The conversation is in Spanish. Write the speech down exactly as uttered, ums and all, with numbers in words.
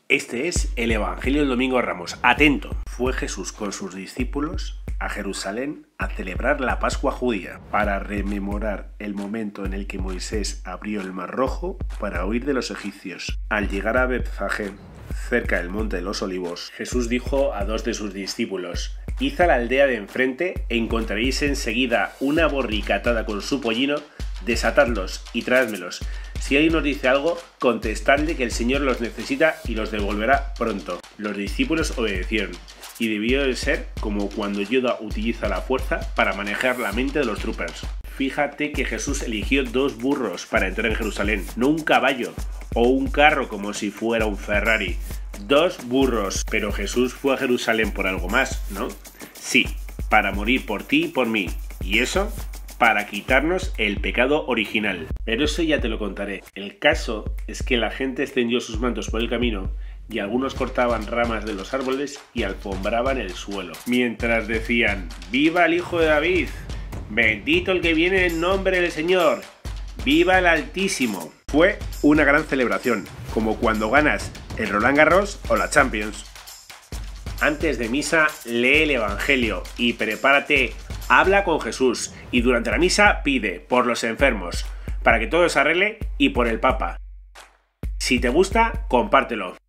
Este es el Evangelio del Domingo de Ramos. Atento. Fue Jesús con sus discípulos a Jerusalén a celebrar la Pascua judía para rememorar el momento en el que Moisés abrió el Mar Rojo para huir de los egipcios. Al llegar a Betfagé, cerca del Monte de los Olivos, Jesús dijo a dos de sus discípulos: «Id a la aldea de enfrente e encontraréis enseguida una borrica atada con su pollino, desatadlos y traédmelos. Si alguien os dice algo, contestadle que el Señor los necesita y los devolverá pronto». Los discípulos obedecieron, y debió de ser como cuando Yoda utiliza la fuerza para manejar la mente de los troopers. Fíjate que Jesús eligió dos burros para entrar en Jerusalén, no un caballo o un carro como si fuera un Ferrari. Dos burros. Pero Jesús fue a Jerusalén por algo más, ¿no? Sí, para morir por ti y por mí. ¿Y eso? Para quitarnos el pecado original. Pero eso ya te lo contaré. El caso es que la gente extendió sus mantos por el camino y algunos cortaban ramas de los árboles y alfombraban el suelo, mientras decían: «¡Viva el Hijo de David! ¡Bendito el que viene en nombre del Señor! ¡Viva el Altísimo!». Fue una gran celebración, como cuando ganas el Roland Garros o la Champions. Antes de misa, lee el Evangelio y prepárate. Habla con Jesús y durante la misa pide por los enfermos, para que todo se arregle, y por el Papa. Si te gusta, compártelo.